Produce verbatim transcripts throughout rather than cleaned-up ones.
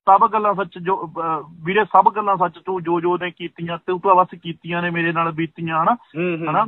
ਸਭ ਗੱਲਾਂ ਸੱਚ ਜੋ ਵੀਰੇ ਸਭ ਗੱਲਾਂ ਸੱਚ ਤੂੰ ਜੋ ਜੋ ਨੇ ਕੀਤੀਆਂ ਤੂੰ ਤਾਂ ਬਸ ਕੀਤੀਆਂ ਨੇ ਮੇਰੇ ਨਾਲ ਬੀਤੀਆਂ ਹਨਾ ਹਨਾ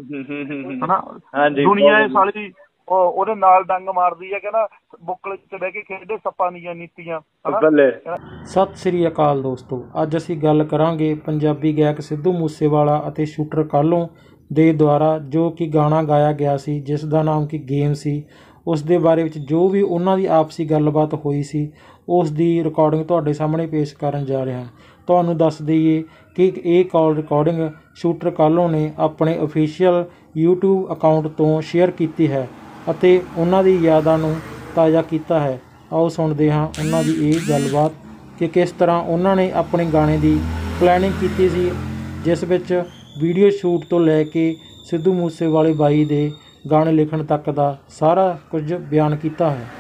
ਹਨਾ ਦੁਨੀਆ ਇਹ ਸਾਲੀ ਉਹਦੇ ਨਾਲ ਡੰਗ ਮਾਰਦੀ ਹੈ ਕਹਿੰਦਾ ਬੁੱਕਲ ਚ ਬਹਿ ਕੇ ਖੇਡਦੇ ਸੱਪਾਂ ਦੀਆਂ ਨੀਤੀਆਂ। ਸਤਿ ਸ੍ਰੀ ਅਕਾਲ ਦੋਸਤੋ, ਅੱਜ ਅਸੀਂ ਗੱਲ ਕਰਾਂਗੇ ਪੰਜਾਬੀ ਗਾਇਕ ਸਿੱਧੂ ਮੂਸੇਵਾਲਾ ਅਤੇ ਸ਼ੂਟਰ ਕਾਹਲੋਂ ਦੇ ਦੁਆਰਾ ਜੋ ਕਿ ਗਾਣਾ ਗਾਇਆ ਗਿਆ ਸੀ ਜਿਸ ਦਾ ਨਾਮ ਕਿ ਗੇਮ ਸੀ, ਉਸ ਦੇ ਬਾਰੇ ਵਿੱਚ ਜੋ ਵੀ ਉਹਨਾਂ ਦੀ ਆਪਸੀ ਗੱਲਬਾਤ ਹੋਈ ਸੀ ਉਸ ਦੀ ਰਿਕਾਰਡਿੰਗ ਤੁਹਾਡੇ ਸਾਹਮਣੇ ਪੇਸ਼ ਕਰਨ ਜਾ ਰਿਹਾ ਹਾਂ। ਤੁਹਾਨੂੰ ਦੱਸ ਦਈਏ ਕਿ ਇਹ ਕਾਲ ਰਿਕਾਰਡਿੰਗ ਸ਼ੂਟਰ ਕਾਹਲੋਂ ਨੇ ਆਪਣੇ ਅਫੀਸ਼ੀਅਲ ਯੂਟਿਊਬ ਅਕਾਊਂਟ ਤੋਂ ਸ਼ੇਅਰ ਕੀਤੀ ਹੈ ਅਤੇ ਉਹਨਾਂ ਦੀ ਯਾਦਾਂ ਨੂੰ ਤਾਜ਼ਾ ਕੀਤਾ ਹੈ। ਆਓ ਸੁਣਦੇ ਹਾਂ ਉਹਨਾਂ ਦੀ ਇਹ ਗੱਲਬਾਤ ਕਿ ਕਿਸ ਤਰ੍ਹਾਂ ਉਹਨਾਂ ਨੇ ਆਪਣੇ ਗਾਣੇ ਦੀ ਪਲੈਨਿੰਗ ਕੀਤੀ ਸੀ, ਜਿਸ ਵਿੱਚ ਵੀਡੀਓ ਸ਼ੂਟ ਤੋਂ ਲੈ ਕੇ ਸਿੱਧੂ ਮੂਸੇਵਾਲੇ ਬਾਈ ਦੇ ਗਾਣੇ ਲਿਖਣ ਤੱਕ ਦਾ ਸਾਰਾ ਕੁਝ ਬਿਆਨ ਕੀਤਾ ਹੈ।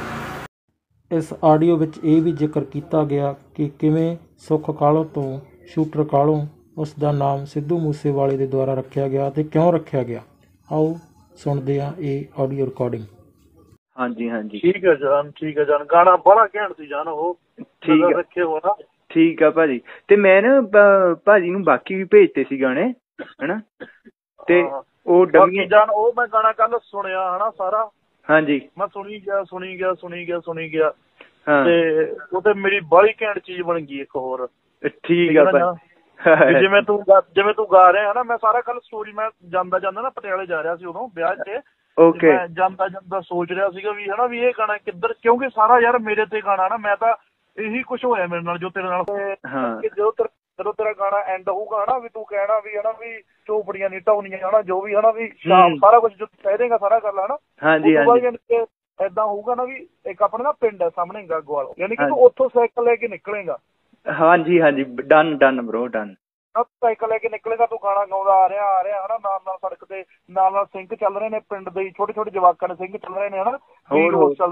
ਇਸ ਆਡੀਓ ਵਿੱਚ ਇਹ ਵੀ ਜ਼ਿਕਰ ਕੀਤਾ ਗਿਆ ਕਿ ਕਿਵੇਂ ਸੁੱਖ ਕਾਹਲੋਂ ਤੋਂ ਸ਼ੂਟਰ ਕਾਹਲੋਂ ਉਸ ਦਾ ਨਾਮ ਸਿੱਧੂ ਮੂਸੇਵਾਲੇ ਦੇ ਦੁਆਰਾ ਰੱਖਿਆ ਗਿਆ ਅਤੇ ਕਿਉਂ ਰੱਖਿਆ ਗਿਆ। ਆਓ ਸੁਣਦੇ ਹਾਂ ਇਹ ਆਡੀਓ ਰਿਕਾਰਡਿੰਗ। ਹਾਂਜੀ ਹਾਂਜੀ ਠੀਕ ਹੈ ਜਾਨ, ਠੀਕ ਹੈ ਜਾਨ, ਗਾਣਾ ਬੜਾ ਘੈਂਟ ਸੀ ਜਾਨ, ਉਹ ਠੀਕ ਰੱਖੇ ਹੋ ਨਾ। ਠੀਕ ਆ ਭਾਜੀ, ਤੇ ਮੈਂ ਨਾ ਭਾਜੀ ਨੂੰ ਬਾਕੀ ਵੀ ਭੇਜਤੇ ਸੀ ਗਾਣੇ ਹਨਾ, ਤੇ ਉਹ ਡਮੀਆਂ ਜਾਨ ਉਹ ਮੈਂ ਗਾਣਾ ਕੱਲ ਸੁਣਿਆ ਹਨਾ ਸਾਰਾ। ਹਾਂਜੀ ਮੈਂ ਸੁਣੀ ਗਿਆ ਸੁਣੀ ਗਿਆ ਸੁਣੀ ਗਿਆ ਸੁਣੀ ਗਿਆ ਤੇ ਉਹ ਤੇ ਮੇਰੀ ਬੜੀ ਘੈਂਟ ਚੀਜ਼ ਬਣ ਗਈ ਇੱਕ ਹੋਰ। ਠੀਕ ਆ ਜਿਵੇਂ ਤੂੰ ਜਿਵੇਂ ਤੂੰ ਗਾ ਰਿਹਾ ਨਾ, ਮੈਂ ਸਾਰਾ ਕੱਲ ਸਟੋਰੀ ਮੈਂ ਜਾਂਦਾ ਜਾਂਦਾ ਨਾ ਪਟਿਆਲੇ ਜਾ ਰਿਹਾ ਸੀ ਉਦੋਂ ਵਿਆਹ ਚ, ਮੈਂ ਜਾਂਦਾ ਜਾਂਦਾ ਸੋਚ ਰਿਹਾ ਸੀਗਾ ਵੀ ਹਨਾ ਵੀ ਇਹ ਗਾਣਾ ਕਿੱਧਰ, ਕਿਉਂਕਿ ਸਾਰਾ ਯਾਰ ਮੇਰੇ ਤੇ ਗਾਣਾ ਨਾ, ਮੈਂ ਤਾਂ ਇਹੀ ਕੁਛ ਹੋਇਆ ਮੇਰੇ ਨਾਲ ਜੋ ਤੇਰੇ ਨਾਲ ਜਦੋਂ ਜਦੋਂ ਤੇਰਾ ਗਾਣਾ ਐਂਡ ਹੋਊਗਾ ਹਨਾ ਵੀ ਤੂੰ ਕਹਿਣਾ ਵੀ ਹਨਾ ਵੀ ਝੋਪੜੀਆਂ ਨੀ ਢਾਉਣੀਆਂ ਹਨਾ ਜੋ ਵੀ ਹਨਾ ਵੀ ਸ਼ਾਮ ਸਾਰਾ ਕੁਛ ਜੋ ਕਹਿ ਦੇਗਾ ਸਾਰਾ ਕਰ ਲਾ ਹਨਾ। ਹਾਂਜੀ ਏਦਾਂ ਹੋਊਗਾ ਨਾ ਵੀ ਇੱਕ ਆਪਣਾ ਨਾ ਪਿੰਡ ਹੈ ਸਾਹਮਣੇ ਗਾਗੋਵਾਲ, ਯਾਨੀ ਕਿ ਤੂੰ ਉੱਥੋਂ ਸਾਈਕਲ ਲੈ ਕੇ ਨਿਕਲੇਗਾ। ਹਾਂਜੀ ਹਾਂਜੀ done done bro done. Cycle ਲੈ ਕੇ ਨਿਕਲੇਗਾ ਤੂੰ, ਗਾਣਾ ਗਾਉਂਦਾ ਆ ਰਿਹਾ ਆ ਰਿਹਾ ਹਨਾ, ਨਾਲ ਨਾਲ ਸੜਕ ਤੇ ਨਾਲ ਨਾਲ ਸਿੰਘ ਚੱਲ ਰਹੇ ਨੇ, ਪਿੰਡ ਦੇ ਛੋਟੇ ਛੋਟੇ ਜਵਾਕਾਂ ਦੇ ਸਿੰਘ ਚੱਲ ਰਹੇ ਨੇ ਹਨਾ, ਚੱਲ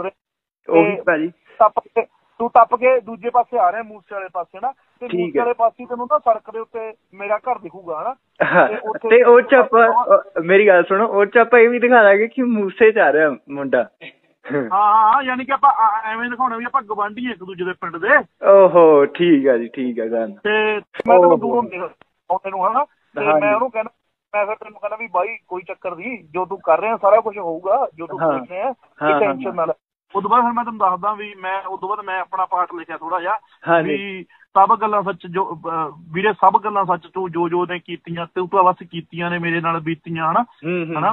ਰਹੇ ਟੱਪ ਕੇ ਤੂੰ ਟੱਪ ਕੇ ਦੂਜੇ ਪਾਸੇ ਆ ਰਿਹਾ ਮੂਸੇ ਵਾਲੇ ਪਾਸੇ ਨਾ, ਤੇ ਮੂਸੇ ਵਾਲੇ ਪਾਸੇ ਤੈਨੂੰ ਨਾ ਸੜਕ ਦੇ ਉੱਤੇ ਮੇਰਾ ਘਰ ਦਿਖੂਗਾ ਹਨਾ। ਤੇ ਉਹ ਚ ਆਪਾਂ ਮੇਰੀ ਗੱਲ ਸੁਣੋ, ਉਹ ਚ ਆਪਾਂ ਇਹ ਵੀ ਦਿਖਾ ਦਾਂਗੇ ਕਿ ਮੂਸੇ ਚ ਆ ਰਿਹਾ ਮੁੰਡਾ। ਹਾਂ ਹਾਂ ਯਾਨੀ ਕਿ ਆਪਾਂ ਐਵੇਂ ਦਿਖਾਉਣਾ ਵੀ ਆਪਾਂ ਗਵਾਂਢੀ ਇੱਕ ਦੂਜੇ ਦੇ ਪਿੰਡ ਦੇ। ਓਹੋ ਠੀਕ ਆ ਜੀ, ਠੀਕ ਆ ਗੱਲ। ਤੇ ਮੈਂ ਤੈਨੂੰ ਦੂਰੋਂ ਆਉਂਦੇ ਨੂੰ ਹਨਾ, ਤੇ ਮੈਂ ਉਹਨੂੰ ਕਹਿਣਾ, ਮੈਂ ਫਿਰ ਤੈਨੂੰ ਕਹਿੰਦਾ ਵੀ ਬਾਈ ਕੋਈ ਚੱਕਰ ਨੀ, ਜੋ ਤੂੰ ਕਰ ਰਿਹਾ ਸਾਰਾ ਕੁਛ ਹੋਊਗਾ ਜੋ ਤੂੰ ਸੋਚ ਰਿਹਾ, ਕੋਈ ਟੈਨਸ਼ਨ ਨਾਲ। ਉਦੋਂ ਬਾਅਦ ਫਿਰ ਮੈਂ ਤੁਹਾਨੂੰ ਦੱਸਦਾ ਵੀ ਮੈਂ ਉਦੋਂ ਬਾਅਦ ਮੈਂ ਆਪਣਾ ਪਾਰਟ ਲਿਖਿਆ ਥੋੜਾ ਜਿਹਾ ਵੀ ਸਭ ਗੱਲਾਂ ਸੱਚ ਜੋ ਵੀਰੇ ਸਭ ਗੱਲਾਂ ਸੱਚ ਤੂੰ ਜੋ ਜੋ ਨੇ ਕੀਤੀਆਂ ਤੂੰ ਤਾਂ ਬਸ ਕੀਤੀਆਂ ਨੇ ਮੇਰੇ ਨਾਲ ਬੀਤੀਆਂ ਹਨਾ ਹਨਾ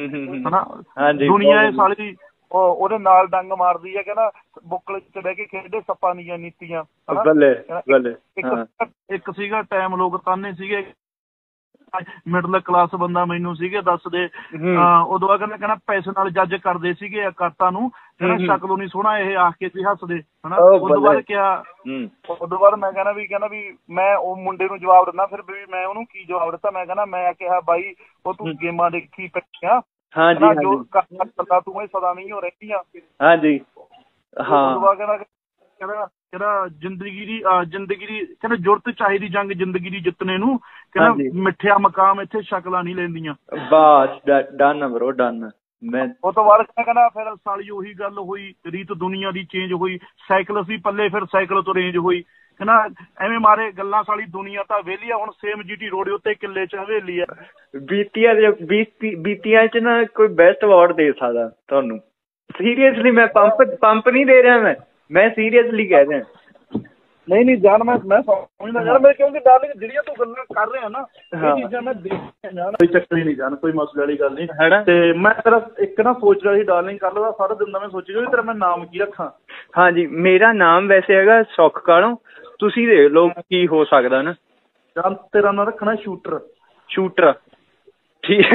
ਹਨਾ ਦੁਨੀਆ ਇਹ ਸਾਲੀ ਉਹਦੇ ਨਾਲ ਡੰਗ ਮਾਰਦੀ ਹੈ ਕਹਿੰਦਾ ਬੁੱਕਲ ਚ ਬਹਿ ਕੇ ਖੇਡਦੇ ਸੱਪਾਂ ਦੀਆਂ ਨੀਤੀਆਂ। ਇੱਕ ਸੀਗਾ ਟਾਈਮ ਲੋਕ ਤਾਨੇ ਸੀਗੇ ਮਿਡਲ ਕਲਾਸ ਬੰਦਾ ਮੈਨੂੰ ਸੀਗੇ ਦੱਸਦੇ, ਉਦੋਂ ਬਾਅਦ ਕਹਿੰਦਾ ਕਹਿੰਦਾ ਪੈਸੇ ਨਾਲ ਜੱਜ ਕਰਦੇ ਸੀਗੇ ਕਰਤਾ ਨੂੰ, ਕਹਿੰਦਾ ਸ਼ਕਲੋਂ ਨੀ ਸੋਹਣਾ ਇਹ ਆਖ ਕੇ ਸੀ ਹੱਸਦੇ ਹਨਾ। ਉਦੋਂ ਬਾਅਦ ਕਿਹਾ ਉਦੋਂ ਬਾਅਦ ਮੈਂ ਕਹਿੰਦਾ ਵੀ ਕਹਿੰਦਾ ਵੀ ਮੈਂ ਉਹ ਮੁੰਡੇ ਨੂੰ ਜਵਾਬ ਦਿੰਦਾ, ਫਿਰ ਵੀ ਮੈਂ ਉਹਨੂੰ ਕੀ ਜਵਾਬ ਦਿੱਤਾ, ਮੈਂ ਕਹਿੰਦਾ ਮੈਂ ਕਿਹਾ ਬਾਈ ਉਹ ਤੂੰ ਗੇਮਾਂ ਦੇਖੀ ਪਈਆਂ ਜੋ ਕਰਦਾ ਤੂੰ ਇਹ ਸਦਾ ਨਹੀਂ ਹੋ ਰਹਿੰਦੀਆਂ। ਹਾਂਜੀ ਹਾਂ ਕਹਿੰਦਾ ਕਹਿੰਦਾ ਕਹਿੰਦਾ ਜ਼ਿੰਦਗੀ ਦੀ ਜ਼ਿੰਦਗੀ ਦੀ ਕਹਿੰਦਾ ਜ਼ਰੂਰਤ ਚਾਹੀਦੀ ਜੰਗ ਜ਼ਿੰਦਗੀ ਦੀ ਜਿੱਤਣੇ ਨੂੰ, ਕਹਿੰਦਾ ਮਿੱਠਿਆ ਮਕਾਮ ਇੱਥੇ ਸ਼ਕਲਾਂ ਨਹੀਂ ਲੈਂਦੀਆਂ। ਬਸ ਡਨ ਬਰੋ ਡਨ। ਮੈਂ ਉਹ ਤੋਂ ਬਾਅਦ ਕਹਿੰਦਾ ਫਿਰ ਸਾਲੀ ਉਹੀ ਗੱਲ ਹੋਈ, ਰੀਤ ਦੁਨੀਆ ਦੀ ਚੇਂਜ ਹੋਈ, ਸਾਈਕਲ ਅਸੀਂ ਪੱਲੇ ਫਿਰ ਸਾਈਕਲ ਤੋਂ ਰੇਂਜ ਹੋਈ, ਕਹਿੰਦਾ ਐਵੇਂ ਮਾਰੇ ਗੱਲਾਂ ਸਾਲੀ ਦੁਨੀਆ ਤਾਂ ਵਿਹਲੀ ਆ, ਹੁਣ ਸੇਮ ਜੀਟੀ ਰੋਡ ਉੱਤੇ ਕਿੱਲੇ ਚ ਹਵੇਲੀ ਆ। ਬੀਤੀਆਂ ਬੀਤੀਆਂ ਚ ਨਾ ਕੋਈ ਬੈਸਟ ਅਵਾਰਡ ਦੇ ਸਕਦਾ ਤੁਹਾਨੂੰ, ਸੀਰੀਅਸਲੀ ਮੈਂ ਪੰਪ ਪੰਪ ਨਹੀਂ ਦੇ ਰਿਹਾ, ਮੈਂ ਮੈਂ ਸੀਰੀਅਸਲੀ ਕਹਿ ਰਿਹਾ। ਨਹੀਂ ਨਹੀਂ ਜਾਨ ਮੈਂ ਮੈਂ ਸਮਝਦਾ ਯਾਰ, ਮੈਂ ਕਿਉਂਕਿ ਡਾਰਲਿੰਗ ਜਿਹੜੀਆਂ ਤੂੰ ਗੱਲਾਂ ਕਰ ਰਿਹਾ ਨਾ ਇਹ ਚੀਜ਼ਾਂ ਮੈਂ ਦੇਖਿਆ ਜਾਨ, ਕੋਈ ਚੱਕਰ ਹੀ ਨਹੀਂ ਜਾਨ, ਕੋਈ ਮਸਲੇ ਵਾਲੀ ਗੱਲ ਨਹੀਂ ਹੈ। ਤੇ ਮੈਂ ਤੇਰਾ ਇੱਕ ਨਾ ਸੋਚ ਰਿਹਾ ਸੀ ਡਾਰਲਿੰਗ ਕਰ ਲਓ ਸਾਰਾ ਦਿਨ ਦਾ, ਮੈਂ ਸੋਚੀ ਵੀ ਤੇਰਾ ਮੈਂ ਨਾਮ ਕੀ ਰੱਖਾਂ। ਹਾਂਜੀ ਮੇਰਾ ਨਾਮ ਵੈਸੇ ਹੈਗਾ ਸੁੱਖ ਕਾਹਲੋਂ, ਤੁਸੀਂ ਦੇਖ ਲਓ ਕੀ ਹੋ ਸਕਦਾ ਨਾ। ਜਾਨ ਤੇਰਾ ਨਾਂ ਰੱਖਣਾ ਸ਼ੂਟਰ। ਸ਼ੂਟਰ ਠੀਕ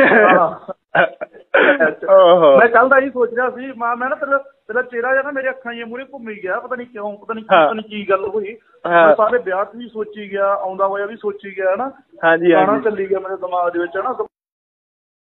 ਮੈਂ ਕੱਲ ਦਾ ਹੀ ਸੋਚ ਰਿਹਾ ਸੀ, ਮੈਂ ਮੈਂ ਨਾ ਤੇਰਾ ਤੇਰਾ ਚਿਹਰਾ ਜਿਹਾ ਨਾ ਮੇਰੇ ਅੱਖਾਂ ਜਿਹੀਆਂ ਮੂਹਰੇ ਘੁੰਮੀ ਗਿਆ, ਪਤਾ ਨੀ ਕਿਉਂ, ਪਤਾ ਨੀ ਪਤਾ ਨੀ ਕੀ ਗੱਲ ਹੋਈ, ਮੈਂ ਸਾਰੇ ਵਿਆਹ ਚ ਵੀ ਸੋਚੀ ਗਿਆ, ਆਉਂਦਾ ਹੋਇਆ ਵੀ ਸੋਚੀ ਗਿਆ ਹਨਾ, ਗਾਣਾ ਚੱਲੀ ਗਿਆ ਮੇਰੇ ਦਿਮਾਗ ਦੇ ਵਿੱਚ ਹਨਾ।